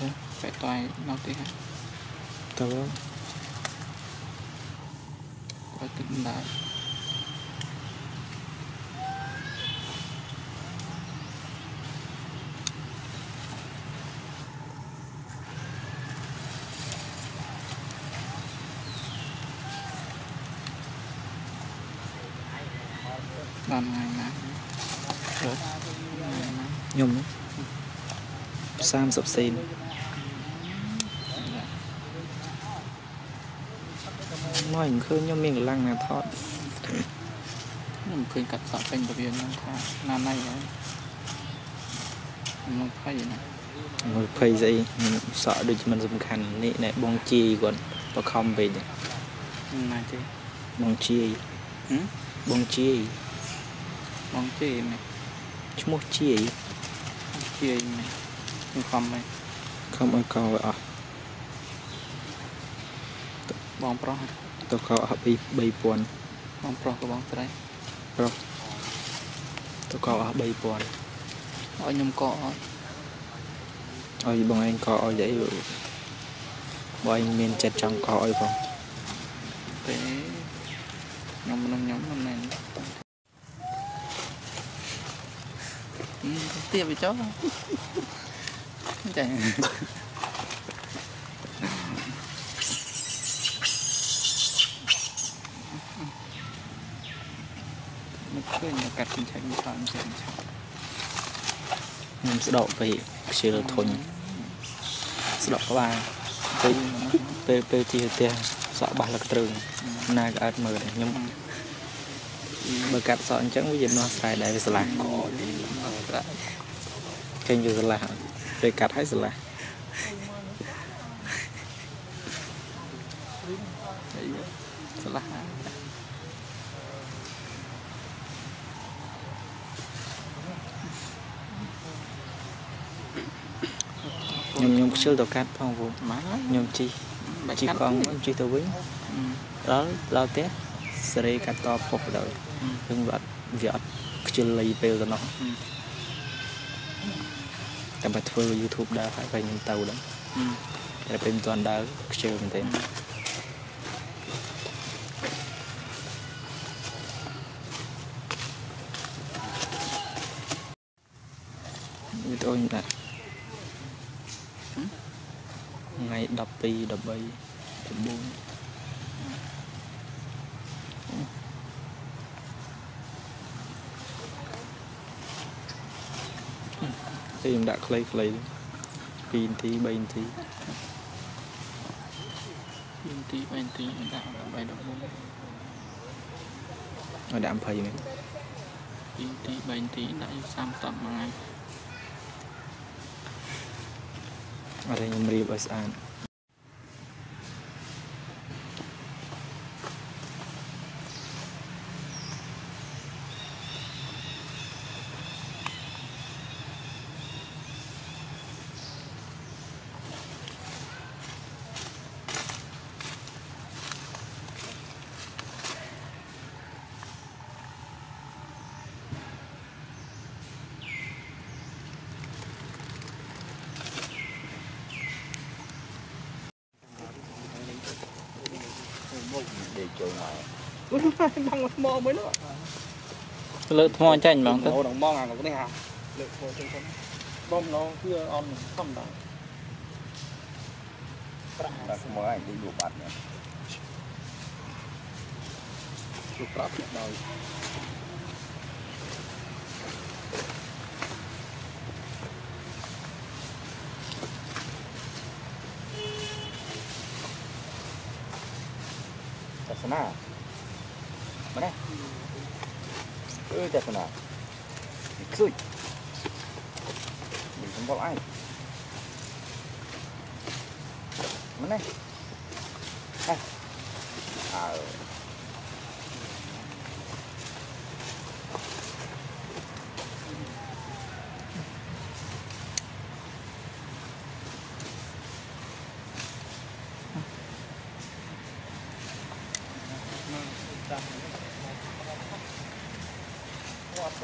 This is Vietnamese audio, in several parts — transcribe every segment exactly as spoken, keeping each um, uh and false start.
phải toài nào tí hả tao có tính lại làm ngày nào nhung sam sập xin nói hình khơi nhung miệng lăng nè thọt mìnhเคยกัดสอบเป็นตัวเองนะคะนานไหนแล้วมันไพ่นะ người phây dây sợ được mình dùng khăn nè này bong chi còn và không về này chứ bong chi bong chi bong chi này chú một chi chi này không này không ai coi à bong pro tôi có bị bay buồn bong pro của bong trái pro tôi có bay buồn ở nhung cọ ôi bằng anh có vậy rồi bọn anh miền chặt trong có ơi không thế nhóm nhóm nhóm hôm nay ừ, tiệm bị chó chạy nó cứ nhà cắt trên chạy như thế này mình sẽ đậu về chưa được thôi sẽ đậu các bạn tới tới tới thì tiền sợ ba là trường nay cả mười nhưng bờ cát sợ chẳng có gì nó xài đại về là kênh như là về cát hay là là nhung nhung chưa tàu cát phong vụ nhung chi chi con chi tàu vĩnh đó lao té sợi cát to phộc rồi nhưng vật vật chưa lấy bèo cho nó tạm bắt phơi YouTube đã phải phải nhung tàu đó để bên toàn đã chưa mình thấy như tôi như này ngày đập pi đập bay đập buông thì đã clay clay pin tí bay tí pin tí bay tí đã bay đập buông nó đạm phầy này pin tí bay tí đã sam tầm mà ngày ở đây nhầm riêng ở sàn để chơi ngoài bằng một mò mới nữa lợn mò chanh mà không đồng mò à có cái hào lợn mò trên con bom nó cứ on không đỏ ta không có ảnh đi đủ bát nữa chụp bát đầu sana mana eh sana ikut di tempat lain mana eh ah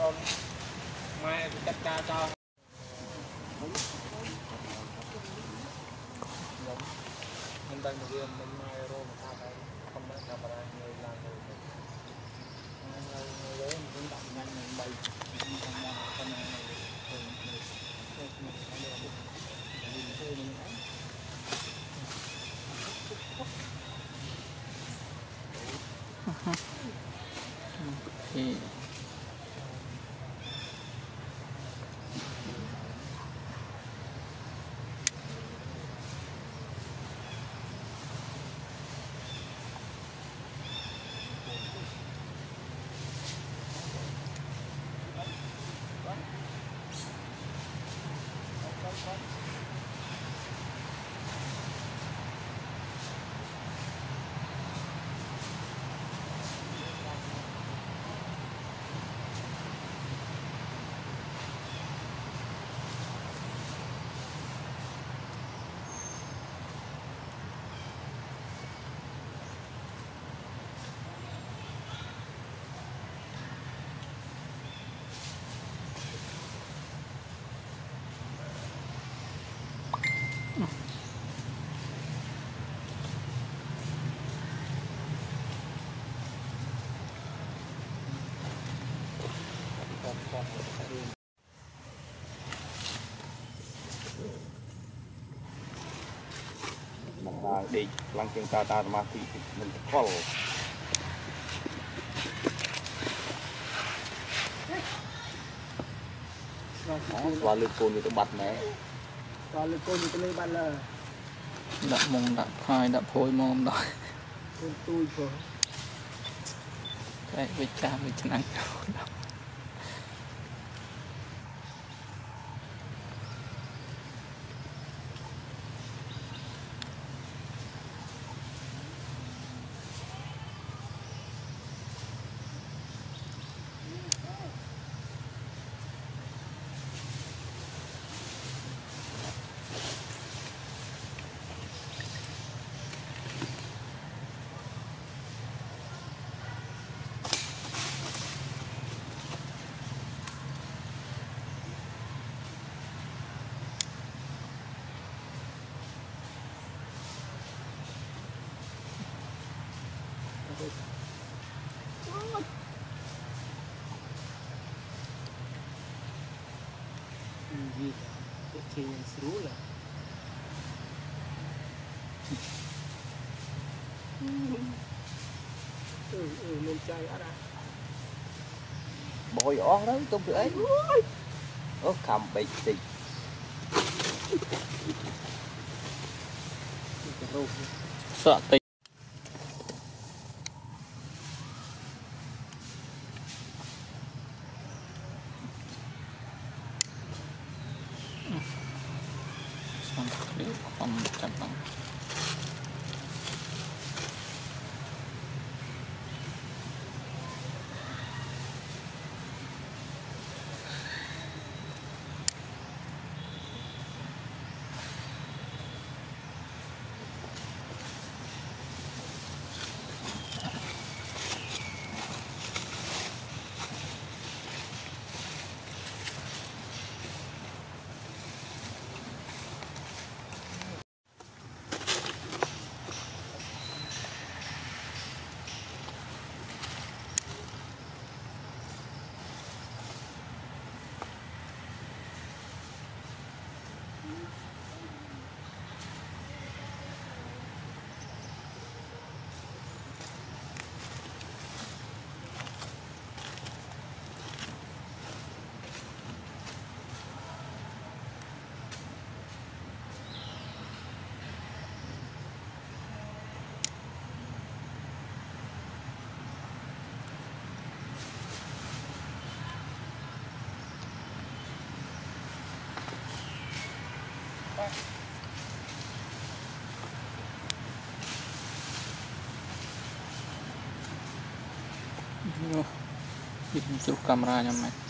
mai cắt ca cho mình đang một viên mình mai rồi mà sao đấy không biết làm bài người làm rồi người người đấy mình cũng đọc nhanh mình bay mình không mò con này này rồi mình rồi mình không được mình chơi mình ấy thì đi lăng chân ta ta mà thì mình có và lực cồn thì tôi bật mẹ và lực cồn thì tôi lấy ban là đập mông đập hai đập phôi mông đó tôi tôi vừa cái với cha với chân ăn gì cái kia xíu là ừ ừ mình chơi ở đây bồi ó đó tôm rưỡi ố cầm bị gì sợ tị không chặt bằng chụp camera cho mày